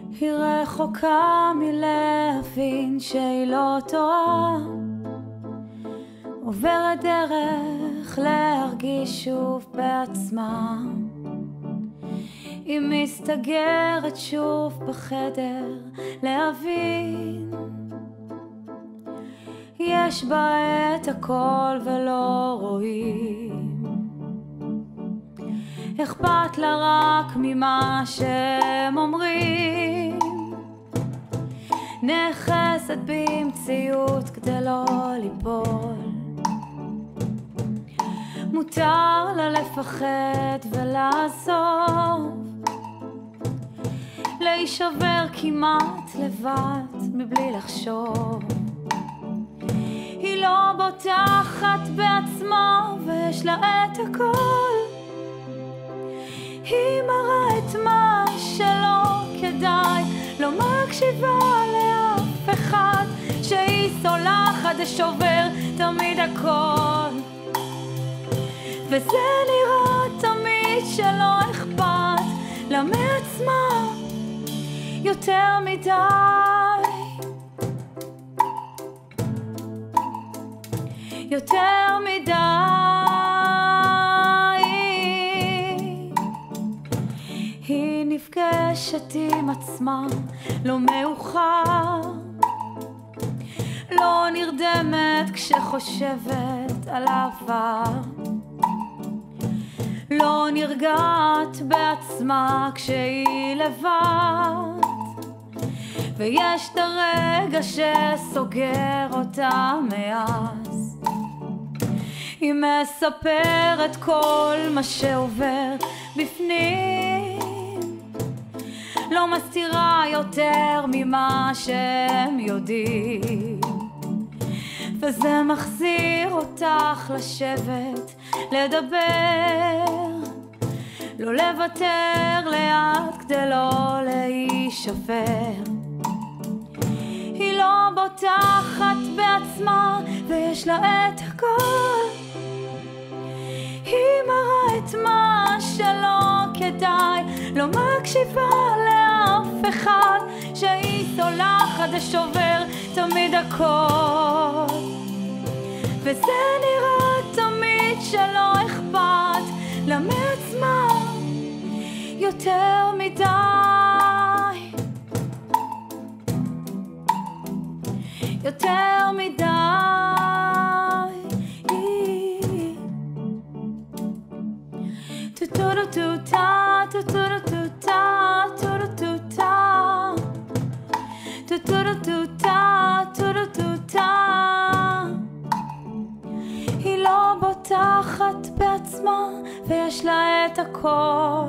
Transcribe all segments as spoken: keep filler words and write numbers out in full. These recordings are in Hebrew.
היא רחוקה מלהבין שהיא לא טועה, עוברת דרך להרגיש שוב בעצמה. היא מסתגרת שוב בחדר להבין, יש בה את הכל ולא רואים. אכפת לה רק ממה שהם אומרים, נחסת במציאות כדי לא ליפול. מותר לה לפחד ולעזוב, להישבר כמעט לבד מבלי לחשוב. היא לא בוטחת בעצמה ויש לה את הכל, היא מראה את מה שלא כדאי, לא מקשיבה לאף אחד, שהיא סולחת ושובר תמיד הכל. וזה נראה תמיד שלא אכפת לה מעצמה יותר מדי, יותר מדי. היא נפגשת עם עצמה, לא מאוחר, לא נרדמת כשחושבת על העבר, לא נרגעת בעצמה כשהיא לבד, ויש את הרגע שסוגר אותה מאז. היא מספרת כל מה שעובר בפנים, לא מסתירה יותר ממה שהם יודעים, וזה מחזיר אותך לשבת, לדבר, לא לוותר לאט כדי לא להישבר. היא לא בוטחת בעצמה ויש לה את הכל, היא מראה את מה שלא כדאי, לא מקשיבה לאף אחד, שהיא סולחת ושובר תמיד הכל. וזה נראה תמיד שלא אכפת לה מעצמה יותר מדי, יותר מדי. טו-טו-טו-טה, טו-טו-טו-טה, טו-טו-טו-טה, טו-טו-טו-טה, טו-טו-טו-טה. היא לא בוטחת בעצמה ויש לה את הכל,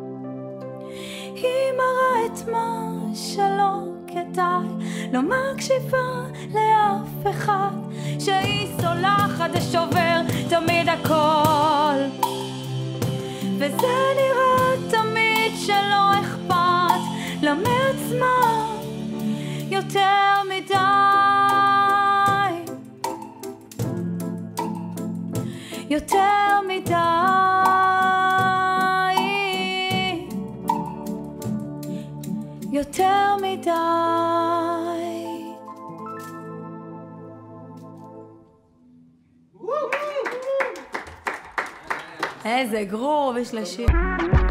היא מראה את מה שלא כדאי, לא מקשיבה לאף אחד, שהיא סולחת ושובר תמיד הכל. וזה נראה תמיד שלא אכפת לה מעצמה יותר מדי, יותר מדי, יותר מדי. איזה גרוב יש לשיר.